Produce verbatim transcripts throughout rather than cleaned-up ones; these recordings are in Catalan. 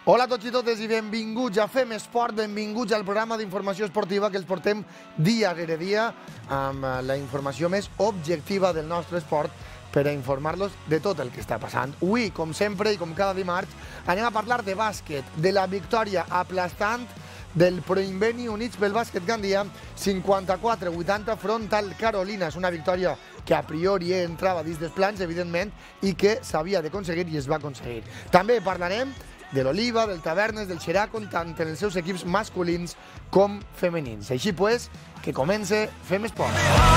Hola a tots i totes i benvinguts a Fem Esport, benvinguts al programa d'informació esportiva que els portem dia rere dia amb la informació més objectiva del nostre esport per a informar-los de tot el que està passant. Avui, com sempre i com cada dimarts, anem a parlar de bàsquet, de la victòria aplastant del Proinveni Units pel Bàsquet Gandia, cinquanta-quatre a vuitanta front al Carolina. És una victòria que a priori entrava dins dels plans, evidentment, i que s'havia d'aconseguir i es va aconseguir. També parlarem de l'Oliva, del Tavernes, del Xeraco, tant en els seus equips masculins com femenins. Així pues, que comence Fem Esport.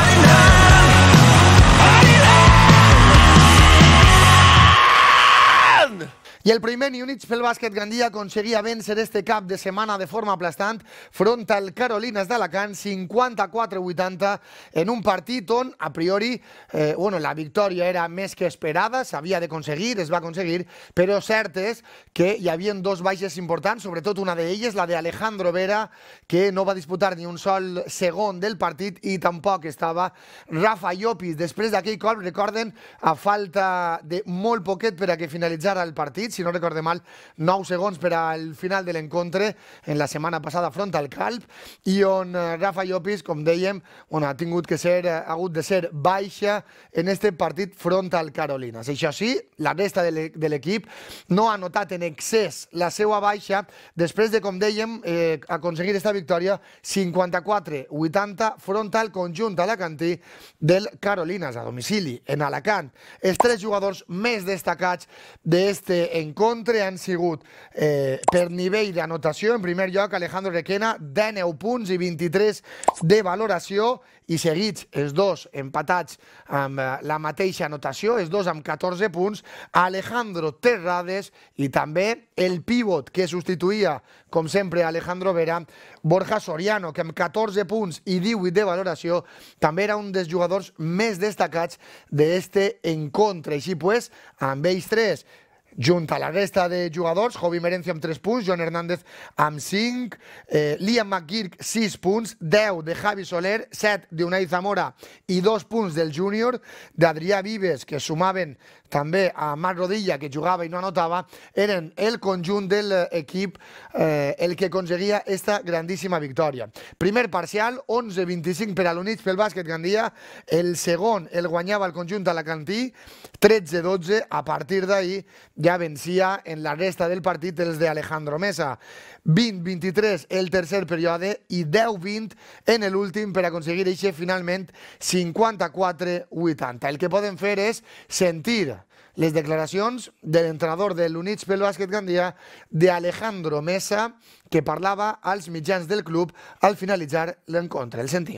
I el Proinveni Units pel Bàsquet Gandia aconseguia vèncer este cap de setmana de forma aplastant front al Carolinas d'Alacant, cinquanta-quatre a vuitanta, en un partit on, a priori, eh, bueno, la victòria era més que esperada, s'havia d'aconseguir, es va aconseguir, però cert és que hi havia dos baixes importants, sobretot una d'elles, la d'Alejandro Vera, que no va disputar ni un sol segon del partit, i tampoc estava Rafa Llopis. Després d'aquell cop, recorden, a falta de molt poquet per a que finalitzara el partit, si no recorde mal, nou segons per al final de l'encontre en la setmana passada front al Calp, i on Rafa Llopis, com dèiem, ha tingut que ser, ha hagut de ser baixa en este partit front al Carolinas. Això sí, la resta de l'equip no ha notat en excés la seva baixa després de, com dèiem, aconseguir esta victòria cinquanta-quatre a vuitanta front al conjunt alacantí del Carolinas a domicili en Alacant. Els tres jugadors més destacats d'este encontre han sigut eh, per nivell d'anotació, en primer lloc Alejandro Requena, dinou punts i vint-i-tres de valoració, i seguits els dos empatats amb la mateixa anotació, els dos amb catorze punts, Alejandro Terrades, i també el pívot que substituïa, com sempre, Alejandro Vera, Borja Soriano, que amb catorze punts i divuit de valoració també era un dels jugadors més destacats d'este encontre. Així pues, amb ells tres, junt a la resta de jugadors, Jovi Merencio amb tres punts, Joan Hernández amb cinc, eh, Liam McGurk sis punts, deu de Javi Soler, set d'Unai Zamora i dos punts del júnior, d'Adrià Vives, que sumaven també a Marc Rodilla, que jugava i no anotava, eren el conjunt de l'equip eh, el que aconseguia esta grandíssima victòria. Primer parcial, onze a vint-i-cinc per a l'Units pel Bàsquet Gandia, el segon el guanyava el conjunt alacantí, tretze a dotze, a partir d'ahir ja vencia en la resta del partit els de Alejandro Mesa. vint a vint-i-tres el tercer període i deu a vint en l'últim per aconseguir eixe finalment cinquanta-quatre a vuitanta. El que podem fer és sentir les declaracions de l'entrenador de l'Units pel Bàsquet Gandia, d'Alejandro Mesa, que parlava als mitjans del club al finalitzar l'encontre. El sentim.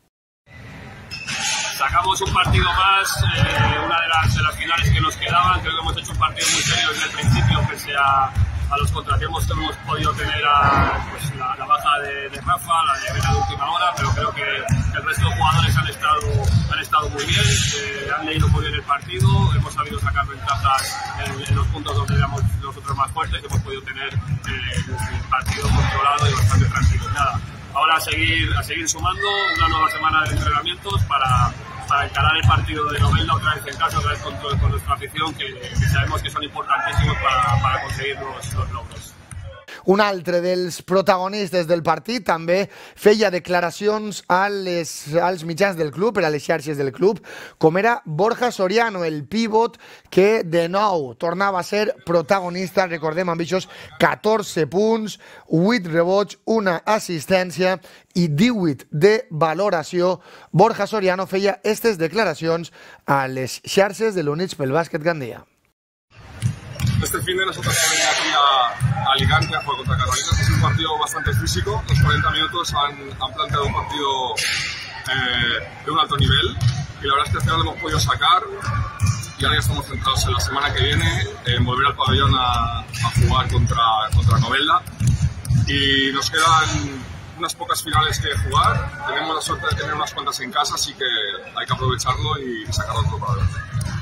Sacamos un partido más, eh, una de las, de las finales que nos quedaban. Creo que hemos hecho un partido muy serio desde el principio, pese a, a los contratiempos que hemos podido tener, a, pues, la, la baja de, de Rafa, la de Vera de última hora, pero creo que el resto de jugadores han estado, han estado muy bien, eh, han leído muy bien el partido, hemos sabido sacar ventajas en, en los puntos donde éramos nosotros más fuertes, y hemos podido tener eh, el partido controlado y bastante tranquilo. Nada, ahora a seguir, a seguir sumando una nueva semana de entrenamientos para, para encarar el partido de Novelda otra vez en casa, otra vez con, con nuestra afición, que, que sabemos que son importantísimos para, para conseguir los, los logros. Un altre dels protagonistes del partit també feia declaracions als, als mitjans del club, per a les xarxes del club, com era Borja Soriano, el pívot que de nou tornava a ser protagonista. Recordem amb aquests catorze punts, vuit rebots, una assistència i divuit de valoració. Borja Soriano feia aquestes declaracions a les xarxes de l'Units pel Bàsquet Gandia. Este fin de nosotros venimos aquí a Alicante a jugar contra Carolinas. Es un partido bastante físico. Los cuarenta minutos han, han planteado un partido eh, de un alto nivel, y la verdad es que al final lo hemos podido sacar, y ahora ya estamos centrados en la semana que viene en volver al pabellón a, a jugar contra, contra Novelda, y nos quedan unas pocas finales que jugar. Tenemos la suerte de tener unas cuantas en casa, así que hay que aprovecharlo y sacarlo todo para adelante.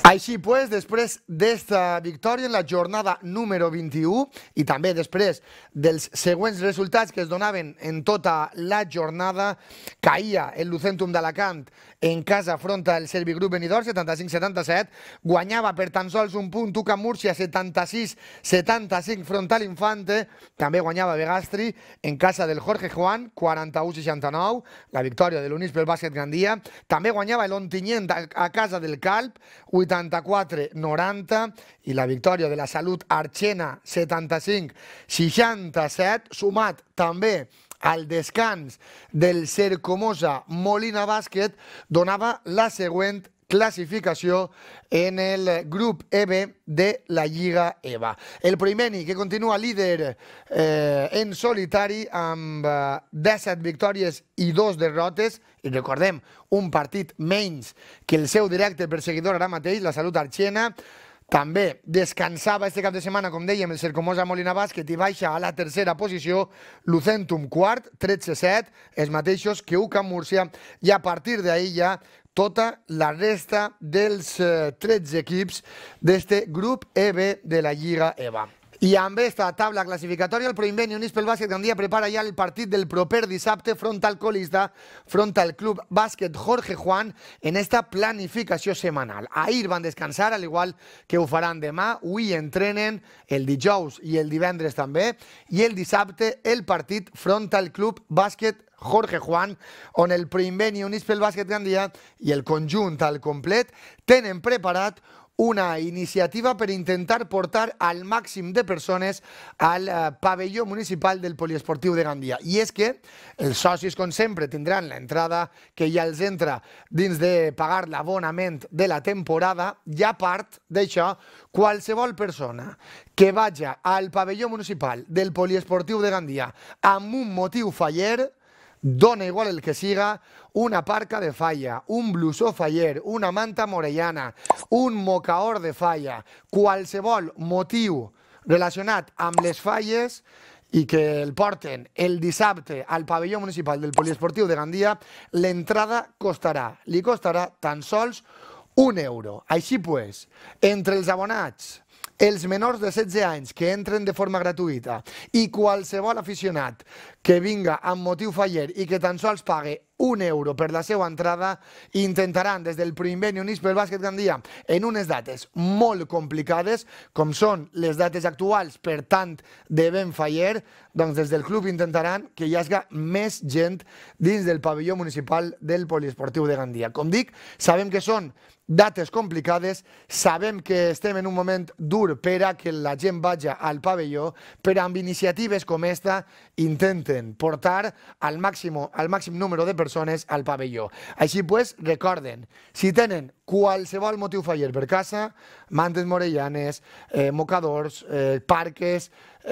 Així pues, després d'esta victòria en la jornada número vint-i-u i també després dels següents resultats que es donaven en tota la jornada, caïa el Lucentum d'Alacant en casa front al Servigroup Benidorm, setanta-cinc setanta-set, guanyava per tan sols un punt UCAM Múrcia, setanta-sis setanta-cinc front a l'Infante, també guanyava Begastri en casa del Jorge Juan, quaranta-u seixanta-nou, la victòria de l'Units pel Bàsquet Gandia, també guanyava l'Ontinyent a casa del Calp, vuitanta-quatre noranta, i la victòria de la Salut Arxena, setanta-cinc seixanta-set, sumat també al descans del Cercomosa Molina Bàsquet, donava la següent classificació en el grup E B de la Lliga E V A. El Primeni, que continua líder eh, en solitari amb eh, disset victòries i dos derrotes, i recordem, un partit menys que el seu directe perseguidor ara mateix, la Salut Arxena. També descansava este cap de setmana, com dèiem, el Cercomosa Molina Bàsquet i baixa a la tercera posició, Lucentum quart, tretze set, els mateixos que UCAM Múrcia, i a partir d'ahir ja tota la resta dels eh, tretze equips d'este grup E B de la Lliga E V A. I amb esta tabla classificatòria, el Proinvent i Units pel Bàsquet Gandia prepara ja el partit del proper dissabte front al colista, front al Club Bàsquet Jorge Juan, en esta planificació setmanal. Ahir van descansar, al igual que ho faran demà. Avui entrenen el dijous i el divendres també, i el dissabte el partit front al Club Bàsquet Jorge Juan, on el Proinvent i Units pel Bàsquet Gandia i el conjunt al complet tenen preparat una iniciativa per intentar portar al màxim de persones al eh, pavelló municipal del Poliesportiu de Gandia. I és que els socis, com sempre, tindran l'entrada que ja els entra dins de pagar l'abonament de la temporada, i a part d'això, qualsevol persona que vagi al pavelló municipal del Poliesportiu de Gandia amb un motiu faller, dona igual el que siga, una parca de falla, un blusó faller, una manta morellana, un mocaor de falla, qualsevol motiu relacionat amb les falles i que el porten el dissabte al pavelló municipal del Poliesportiu de Gandia, l'entrada costarà, li costarà tan sols un euro. Així pues, entre els abonats, els menors de setze anys que entren de forma gratuïta i qualsevol aficionat que vinga amb motiu faller i que tan sols pague un euro per la seva entrada, intentaran des del Proinvent i Units pel Bàsquet Gandia en unes dates molt complicades, com són les dates actuals per tant de ben faller, doncs des del club intentaran que hi hagi més gent dins del pavelló municipal del Poliesportiu de Gandia. Com dic, sabem que són dates complicades, sabem que estem en un moment dur per a que la gent vagi al pavelló, però amb iniciatives com esta intenten portar al màxim, al màxim número de persones al pavelló. Així pues, recorden, si tenen qualsevol motiu faller per casa, mantes morellanes, eh, mocadors, eh, parques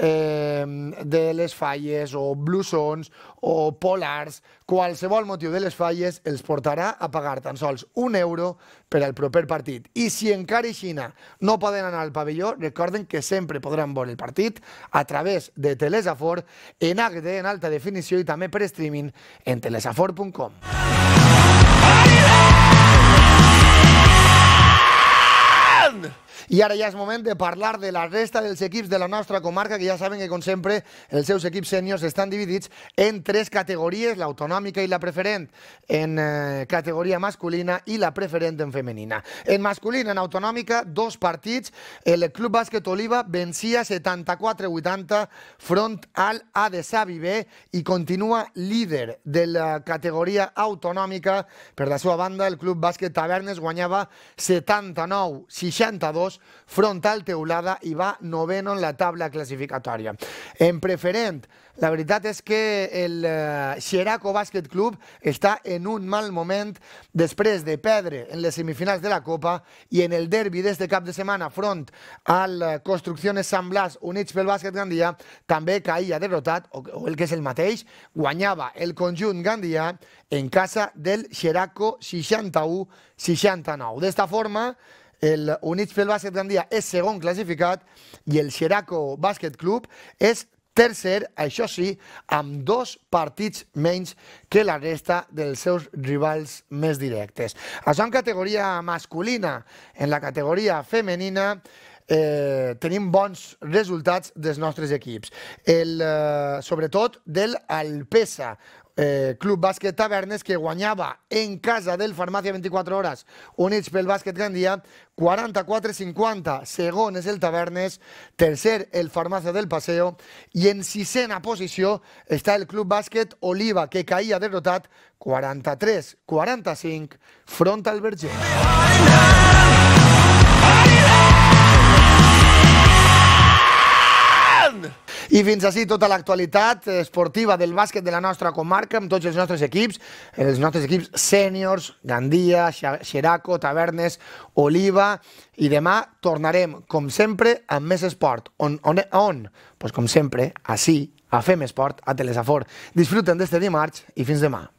eh, de les falles o blusons o polars, qualsevol motiu de les falles els portarà a pagar tan sols un euro per al proper partit. I si encara així no poden anar al pavelló, recorden que sempre podran veure el partit a través de Telesafor en H D en alta definició i també per streaming en telesafor punt com. I ara ja és moment de parlar de la resta dels equips de la nostra comarca, que ja saben que, com sempre, els seus equips sèniors estan dividits en tres categories, l'autonòmica i la preferent en eh, categoria masculina i la preferent en femenina. En masculina, en autonòmica, dos partits. El Club Bàsquet Oliva vencia setanta-quatre vuitanta front al A D S A Viver i continua líder de la categoria autonòmica. Per la seva banda, el Club Bàsquet Tavernes guanyava setanta-nou seixanta-dos front al Teulada i va noveno en la tabla classificatòria. En preferent, la veritat és que el Xeraco Bàsquet Club està en un mal moment després de perdre en les semifinals de la Copa i en el derbi d'este cap de setmana front al Construcciones San Blas Units pel Bàsquet Gandia, també caïa derrotat, o el que és el mateix, guanyava el conjunt gandià en casa del Xeraco seixanta-u seixanta-nou. D'esta forma, el Units pel Bàsquet Gandia és segon classificat i el Xeraco Bàsquet Club és tercer, això sí, amb dos partits menys que la resta dels seus rivals més directes. Això en categoria masculina. En la categoria femenina eh, tenim bons resultats dels nostres equips. El, eh, sobretot del Alpesa, Eh, Club Bàsquet Tavernes, que guanyava en casa del Farmàcia vint-i-quatre hores units pel Bàsquet Gandia quaranta-quatre cinquanta. Segon és el Tavernes, tercer el Farmàcia del Paseo, i en sisena posició està el Club Bàsquet Oliva, que caïa derrotat quaranta-tres quaranta-cinc front al Verger. I fins així tota l'actualitat esportiva del bàsquet de la nostra comarca, amb tots els nostres equips, els nostres equips sèniors, Gandia, Xeraco, Tavernes, Oliva, i demà tornarem, com sempre, amb més esport. On? On? on? Pues com sempre, així, a Fem Esport, a Telesafor. Disfruten d'este dimarts i fins demà.